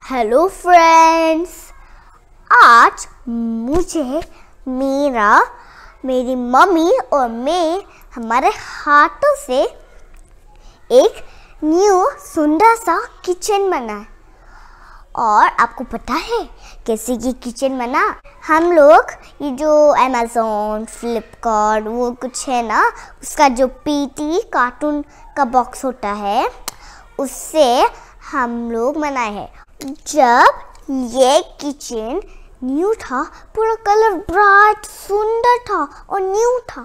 Hello friends, आज मेरी mummy और मैं हमारे हाथों से एक न्यू सुंदर सा किचन बना है। और आपको पता है कैसे ये किचन बना? हम लोग ये जो अमेज़न, फ्लिपकार्ट वो कुछ है ना, उसका जो पीटी कार्टून का बॉक्स होता है उससे हम लोग बनाए हैं। जब ये किचन न्यू था, पूरा कलर ब्राइट सुंदर था और न्यू था।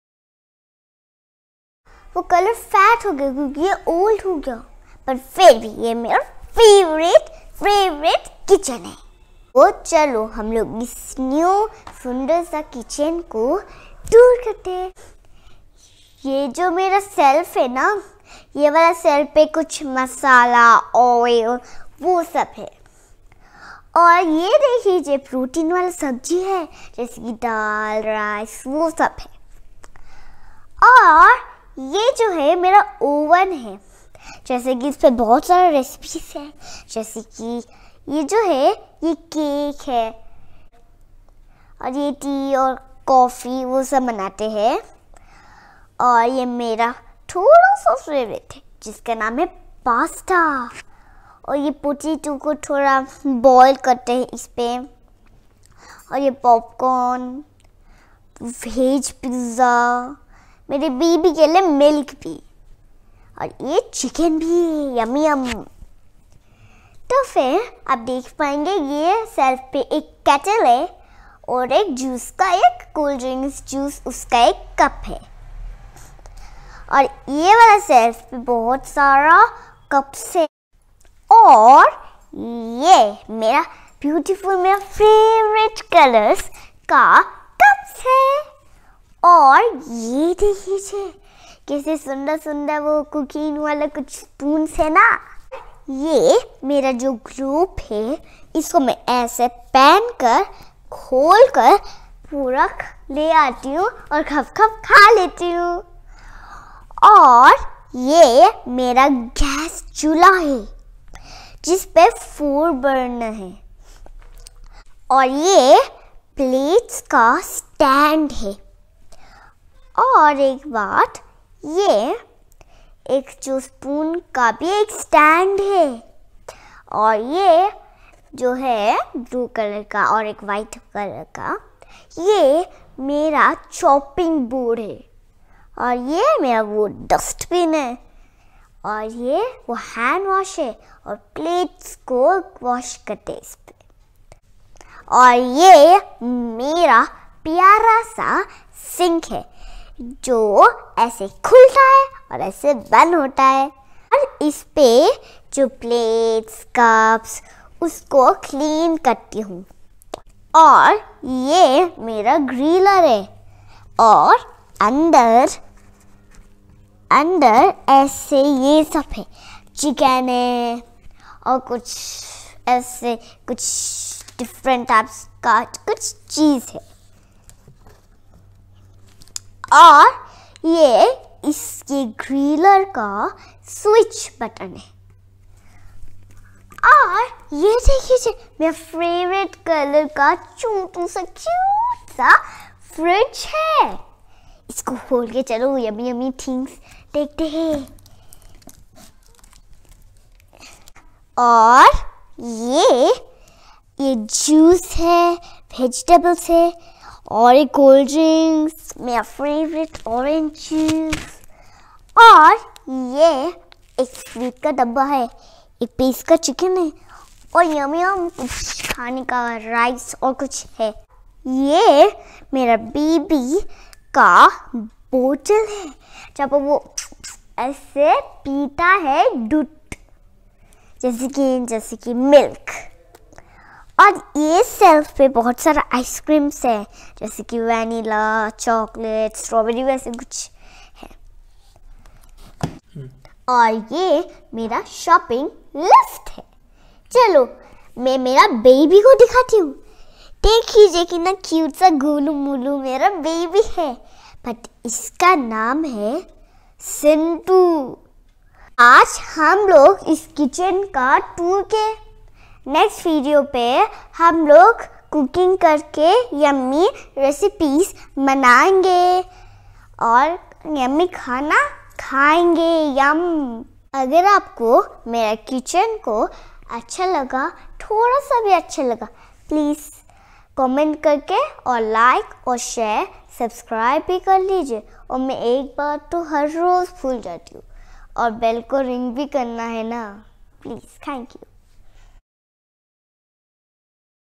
वो कलर फैट हो गया क्योंकि ये ओल्ड हो गया, पर फिर भी ये मेरा फेवरेट किचन है। तो चलो हम लोग इस न्यू सुंदर सा किचन को टूर करते हैं। ये जो मेरा शेल्फ है ना, ये वाला शेल्फ पे कुछ मसाला, ऑयल वो सब है। और ये देखिए जो प्रोटीन वाला सब्जी है जैसे कि दाल, राइस वो सब है। और ये जो है मेरा ओवन है, जैसे कि इस पे बहुत सारे रेसिपीज है। जैसे कि ये जो है ये केक है और ये टी और कॉफ़ी वो सब बनाते हैं। और ये मेरा थोड़ा सा फेवरेट है जिसका नाम है पास्ता। और ये पोटैटो को थोड़ा बॉईल करते हैं इस पे। और ये पॉपकॉर्न, वेज पिज़्ज़ा, मेरे बेबी के लिए मिल्क भी, और ये चिकन भी, यमी यम। तो फिर आप देख पाएंगे ये शेल्फ पे एक केटल है और एक जूस का, एक कोल्ड ड्रिंक्स जूस उसका एक कप है। और ये वाला शेल्फ पे बहुत सारा कप्स है। और ये मेरा मेरा फेवरेट कलर्स का कप्स है। और ये देखिए कैसे सुंदर सुंदर वो कुकिंग वाला कुछ स्पून्स है ना। ये मेरा जो ग्रुप है इसको मैं ऐसे पैन कर खोल कर पूरा ले आती हूँ और खप खप खा लेती हूँ। और ये मेरा गैस चूल्हा है जिस पे 4 बर्नर है। और ये प्लेट्स का स्टैंड है। और एक बात, ये एक जो स्पून का भी एक स्टैंड है। और ये जो है ब्लू कलर का और एक वाइट कलर का, ये मेरा चॉपिंग बोर्ड है। और ये मेरा वो डस्टबिन है। और ये वो हैंड वॉश है और प्लेट्स को वॉश करते हैं इस पे। और ये मेरा प्यारा सा सिंक है जो ऐसे खुलता है और ऐसे बंद होता है। और इस पे जो प्लेट्स, कप्स उसको क्लीन करती हूँ। और ये मेरा ग्रिलर है। और अंदर ऐसे ये सब है, चिकन है और कुछ ऐसे कुछ डिफरेंट टाइप्स का कुछ चीज़ है। और ये इसके ग्रिलर का स्विच बटन है। और ये देखिए मेरा फेवरेट कलर का छोटू सा क्यूट सा फ्रिज है। इसको खोल के चलो यमी यमी थिंग्स देखते हैं। और ये जूस है, वेजिटेबल्स है और एक कोल्ड ड्रिंक्स, मेरा फेवरेट ऑरेंज जूस। और ये एक स्वीट का डब्बा है, एक पीस का चिकन है और यमी यम कुछ खाने का राइस और कुछ है। ये मेरा बेबी का बोतल है जब वो ऐसे पीता है दूध, जैसे कि मिल्क। और ये शेल्फ पे बहुत सारा आइसक्रीम्स है जैसे कि वैनिला, चॉकलेट, स्ट्रॉबेरी वैसे कुछ है। और ये मेरा शॉपिंग लिस्ट है। चलो मैं मेरा बेबी को दिखाती हूँ। देखिए कितना क्यूट सा गोलू मोलू मेरा बेबी है, बट इसका नाम है सिंटू। आज हम लोग इस किचन का टूर के नेक्स्ट वीडियो पे हम लोग कुकिंग करके यम्मी रेसिपीज बनाएंगे और यम्मी खाना खाएंगे। यम। अगर आपको मेरा किचन को अच्छा लगा, थोड़ा सा भी अच्छा लगा, प्लीज़ कमेंट करके और लाइक और शेयर सब्सक्राइब भी कर लीजिए। और मैं एक बात तो हर रोज़ भूल जाती हूँ, और बेल को रिंग भी करना है ना। Please, thank you.